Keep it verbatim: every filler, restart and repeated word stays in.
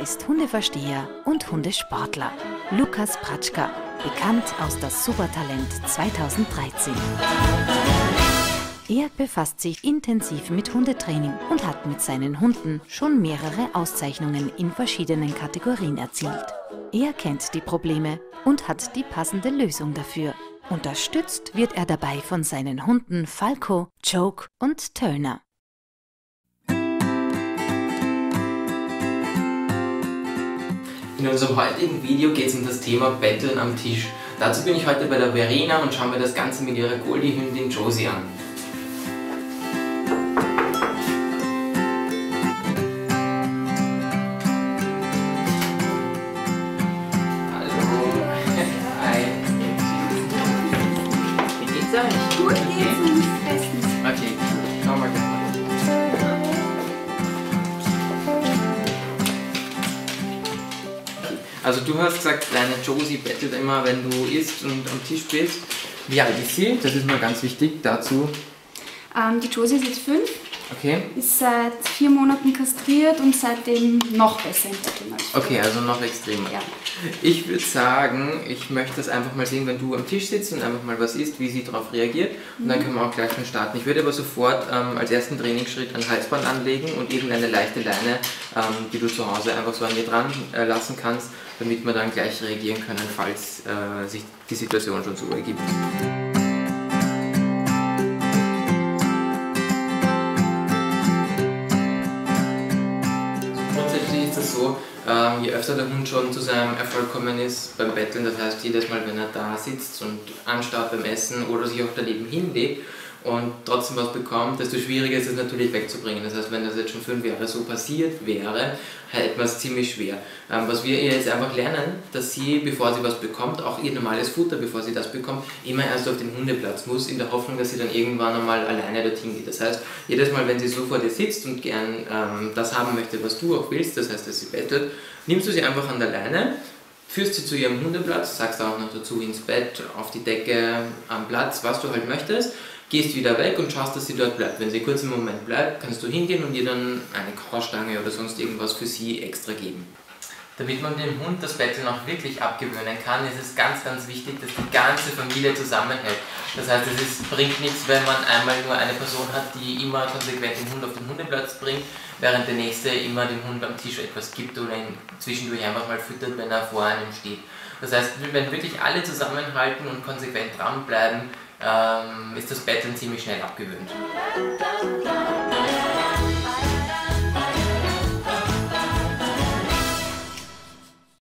ist Hundeversteher und Hundesportler. Lukas Pratschka, bekannt aus das Supertalent zweitausenddreizehn. Er befasst sich intensiv mit Hundetraining und hat mit seinen Hunden schon mehrere Auszeichnungen in verschiedenen Kategorien erzielt. Er kennt die Probleme und hat die passende Lösung dafür. Unterstützt wird er dabei von seinen Hunden Falco, Choke und Turner. In unserem heutigen Video geht es um das Thema Betteln am Tisch. Dazu bin ich heute bei der Verena und schauen mir das Ganze mit ihrer Goldie-Hündin Josie an. Gut geht's uns bestens. Okay, schauen wir mal. Also du hast gesagt, deine Josie bettelt immer, wenn du isst und am Tisch bist. Wie alt ist sie? Das ist mal ganz wichtig dazu. Ähm, die Josie ist jetzt fünf, Okay. ist seit vier Monaten kastriert und seitdem noch besser im Betteln als früher. Okay, also noch extremer. Ja. Ich würde sagen, ich möchte das einfach mal sehen, wenn du am Tisch sitzt und einfach mal was isst, wie sie darauf reagiert. Und dann können wir auch gleich schon starten. Ich würde aber sofort ähm, als ersten Trainingsschritt ein Halsband anlegen und irgendeine leichte Leine, ähm, die du zu Hause einfach so an ihr dran äh, lassen kannst, damit wir dann gleich reagieren können, falls äh, sich die Situation schon so ergibt. Grundsätzlich ist das so, ähm, je öfter der Hund schon zu seinem Erfolg gekommen ist beim Betteln, das heißt jedes Mal, wenn er da sitzt und anstarrt beim Essen oder sich auch daneben hinlegt und trotzdem was bekommt, desto schwieriger ist es natürlich wegzubringen. Das heißt, wenn das jetzt schon fünf Jahre so passiert wäre, hätte man es ziemlich schwer. Ähm, was wir ihr jetzt einfach lernen, dass sie, bevor sie was bekommt, auch ihr normales Futter, bevor sie das bekommt, immer erst auf den Hundeplatz muss, in der Hoffnung, dass sie dann irgendwann einmal alleine dorthin geht. Das heißt, jedes Mal, wenn sie so vor dir sitzt und gern ähm, das haben möchte, was du auch willst, das heißt, dass sie bettelt, nimmst du sie einfach an der Leine, führst sie zu ihrem Hundeplatz, sagst auch noch dazu ins Bett, auf die Decke, am Platz, was du halt möchtest, gehst wieder weg und schaust, dass sie dort bleibt. Wenn sie kurz im Moment bleibt, kannst du hingehen und ihr dann eine Kaustange oder sonst irgendwas für sie extra geben. Damit man dem Hund das Betteln auch wirklich abgewöhnen kann, ist es ganz, ganz wichtig, dass die ganze Familie zusammenhält. Das heißt, es ist, bringt nichts, wenn man einmal nur eine Person hat, die immer konsequent den Hund auf den Hundeplatz bringt, während der nächste immer dem Hund am Tisch etwas gibt oder ihn zwischendurch einfach mal füttert, wenn er vor einem steht. Das heißt, wenn wirklich alle zusammenhalten und konsequent dranbleiben, ähm, ist das Betteln ziemlich schnell abgewöhnt.